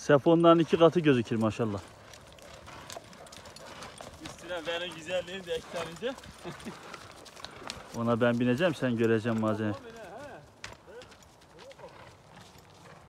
Sefon'dan 2 katı gözükür maşallah. Üstüne benim güzelliğim de eklenince. Ona ben bineceğim, sen göreceksin malzeme.